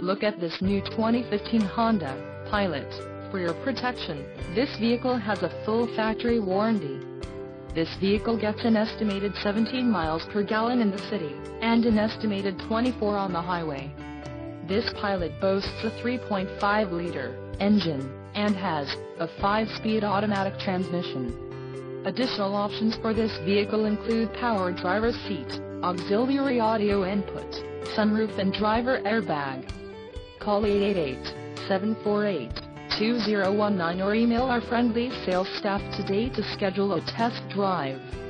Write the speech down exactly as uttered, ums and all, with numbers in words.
Look at this new twenty fifteen Honda Pilot. For your protection, this vehicle has a full factory warranty. This vehicle gets an estimated seventeen miles per gallon in the city, and an estimated twenty-four on the highway. This Pilot boasts a three point five liter engine, and has a five speed automatic transmission. Additional options for this vehicle include power driver's seat, auxiliary audio input, sunroof and driver airbag. Call eight eight eight, seven four eight, two zero one nine or email our friendly sales staff today to schedule a test drive.